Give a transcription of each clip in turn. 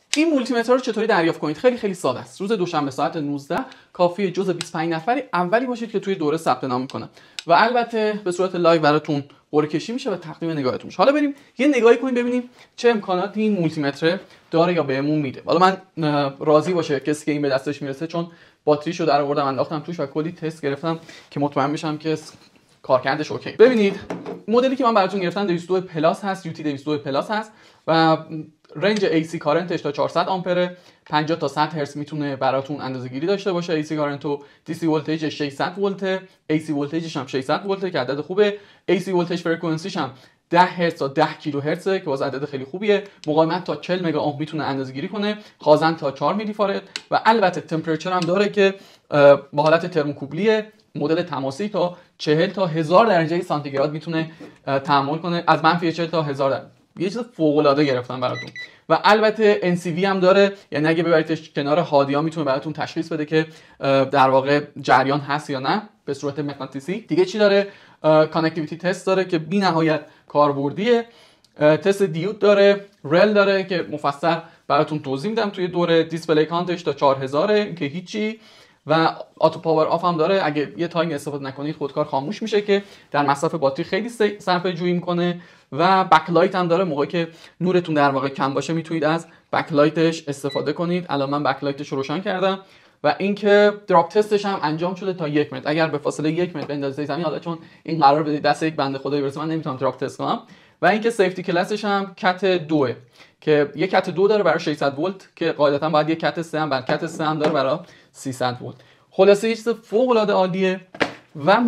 این مولتی متر رو چطوری دریافت کنید؟ خیلی ساده است. روز دوشنبه ساعت 19 کافیه جزء 25 نفری اولی باشید که توی دوره ثبت نام میکنن و البته به صورت لایو براتون قرعه کشی میشه و تقدیم نگاهتون میشه. حالا بریم یه نگاهی کنیم ببینیم چه امکاناتی این مولتی متر داره یا بهمون میده. حالا من راضی باشه کسی که این به دستش میرسه، چون باتریشو در آوردم انداختم توش و کلی تست گرفتم که مطمئن بشم که کارکردش اوکی. ببینید مدلی که من براتون گرفتم 202 پلاس هست، UT 202 پلاس هست و رنج AC کارنتش تا 400 آمپره، 50 تا 100 هرتز میتونه براتون اندازه‌گیری داشته باشه. AC کارنت و DC ولتیجش 600 ولته، AC ولتیجش هم 600 ولته که عدد خوبه. AC ولتیج فرکانسیش هم 10 هرتز تا 10 کیلو هرتز که باز عدد خیلی خوبیه. مقاومت تا 40 مگا اوم میتونه اندازه‌گیری کنه، خازن تا 4 میلی فاراد و البته تمپرچر هم داره که با حالت ترموکوبلیه. مدل تماسی تا 40 تا 1000 درجه سانتیگراد میتونه تحمل کنه، از -40 تا 1000 درجه. یه چیز فوق العاده گرفتم براتون. و البته NCV هم داره، یعنی اگه ببریدش کنار هادیا میتونه براتون تشخیص بده که در واقع جریان هست یا نه به صورت مغناطیسی. دیگه چی داره؟ کانکتیویتی تست داره که بی‌نهایت کاربردیه. تست دیود داره، رل داره که مفصل براتون توضیح میدم توی دوره. دیسپلی کانتش تا 4000 که هیچی و آتو پاور آف هم داره. اگه یه تایم استفاده نکنید خودکار خاموش میشه که در مصرف باتری خیلی صرفه جویی میکنه. و بک لایت هم داره، موقعی که نورتون در واقع کم باشه میتونید از بک لایتش استفاده کنید. الان من بک لایتش رو روشن کردم. و اینکه دراپ تستش هم انجام شده تا 1 متر. اگر به فاصله 1 متر بندازید زمین، حالا چون این قرار بده دست یک بنده خدایی برسه من نمیتونم دراپ تست کنم. و اینکه سیفتی کلاسش هم کت 2 که یک کت 2 داره برای 600 ولت که قاعدتا باید یک کت 3 هم کت 3 هم داره برای 300 ولت. خلاصه یه چیز فوق العاده عالیه و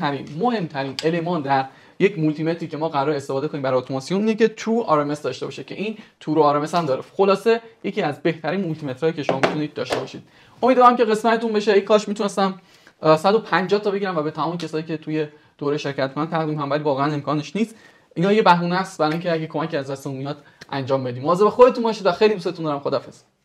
مهمترین المان در یک مولتی متری که ما قرار استفاده کنیم برای اتوماسیون اینه که ترو RMS داشته باشه که این ترو RMS هم داره. خلاصه یکی از بهترین مولتی مترهایی که شما میتونید داشته باشید. امیدوارم که قسمتتون بشه. ای کاش میتونستم 150 تا بگیرم و به تمام کسایی که توی دوره شرکت کنن تقدیم کنم، ولی واقعا امکانش نیست. اینا یه بهونه است برای اینکه اگه کمکی از دستمون میاد انجام بدیم. مواظب خودتون باشید و خیلی دوستتون دارم. خداحافظ.